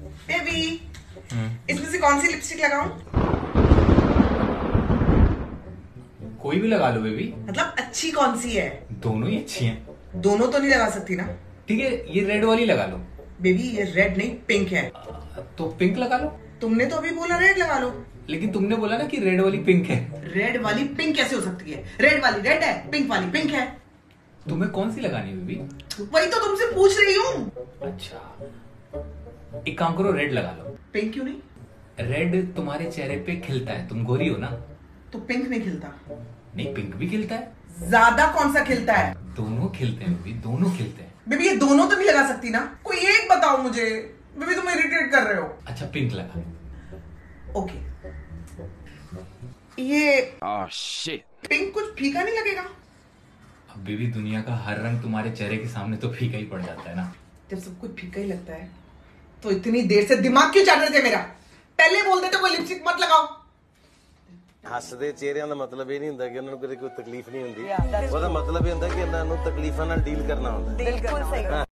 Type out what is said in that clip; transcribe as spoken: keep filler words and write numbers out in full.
Baby, इसमें से कौन सी लिपस्टिक लगाऊं? कोई भी लगा लो बेबी। मतलब अच्छी कौन सी है? दोनों ही अच्छी हैं। दोनों तो नहीं लगा सकती ना। ठीक है, ये रेड वाली लगा लो। बेबी ये रेड नहीं पिंक है। तो पिंक लगा लो। तुमने तो अभी बोला रेड लगा लो। लेकिन तुमने बोला ना कि रेड वाली पिंक है। रेड वाली पिंक कैसे हो सकती है? रेड वाली रेड है, पिंक वाली पिंक है। तुम्हें कौन सी लगानी है बेबी? वही तो तुमसे पूछ रही हूँ। अच्छा, एक काम करो, रेड लगा लो। पिंक क्यों नहीं? रेड तुम्हारे चेहरे पे खिलता है, तुम गोरी हो ना। तो पिंक नहीं खिलता? नहीं, पिंक भी खिलता है। ज्यादा कौन सा खिलता है? दोनों खिलते हैं बेबी, दोनों खिलते हैं। बेबी ये दोनों तो नहीं लगा सकती ना, कोई एक बताओ मुझे। बेबी तुम इरिटेट कर रहे हो। अच्छा, पिंक लगा। ओके, ये oh, shit. पिंक कुछ फीका नहीं लगेगा? अब बेबी दुनिया का हर रंग तुम्हारे चेहरे के सामने तो फीका ही पड़ जाता है ना। जब सब कुछ फीका ही लगता है तो इतनी देर से दिमाग क्यों चाट रहे थे मेरा? पहले बोल देते कोई लिपस्टिक मत लगाओ। ਹੱਸਦੇ ਚਿਹਰਿਆਂ ਦਾ ਮਤਲਬ ਇਹ ਨਹੀਂ ਹੁੰਦਾ ਕਿ ਉਹਨਾਂ ਨੂੰ ਕਦੇ ਕੋਈ ਤਕਲੀਫ ਨਹੀਂ ਹੁੰਦੀ। ਉਹਦਾ ਮਤਲਬ ਇਹ ਹੁੰਦਾ ਕਿ ਇਹਨਾਂ ਨੂੰ ਤਕਲੀਫਾਂ ਨਾਲ ਡੀਲ ਕਰਨਾ ਹੁੰਦਾ। ਬਿਲਕੁਲ ਸਹੀ।